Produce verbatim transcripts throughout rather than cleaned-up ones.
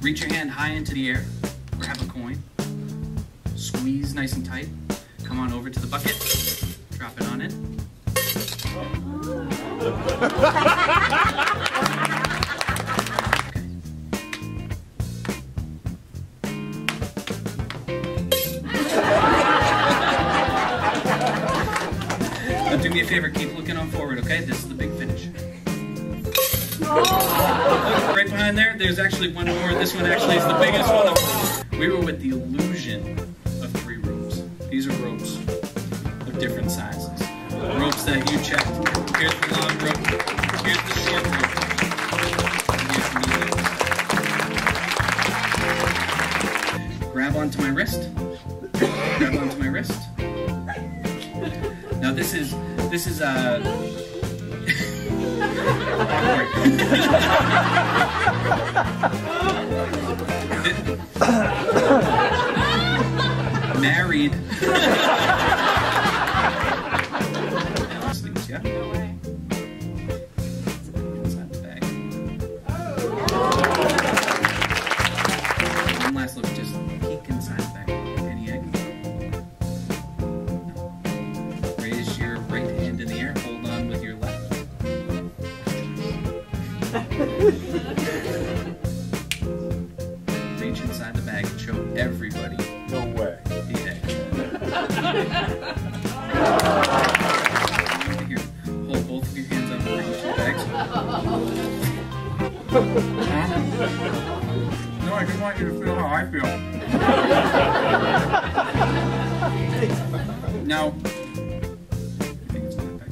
Reach your hand high into the air, grab a coin, squeeze nice and tight, come on over to the bucket, drop it on in. Now do me a favor, keep looking on forward, okay? This is the big finish. Oh, right behind there, there's actually one more. This one actually is the biggest one of all. We were with the illusion of three ropes. These are ropes of different sizes. Ropes that you checked. Here's the long rope. Here's the short rope. And here's the medium. Grab onto my wrist. Grab onto my wrist. Now this is this is uh married. Sleeves, yeah? No way. Inside the bag. One last look, just peek inside the bag. Any egg? No. Raise your right hand in the air, hold on with your left. Reach inside the bag and show everybody. No way. The egg. Here, hold both of your hands up over each bags. No, I just want you to feel how I feel. Now, I think it's going back.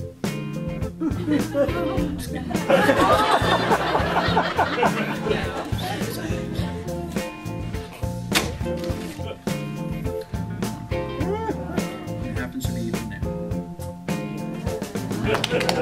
It happens to be even there.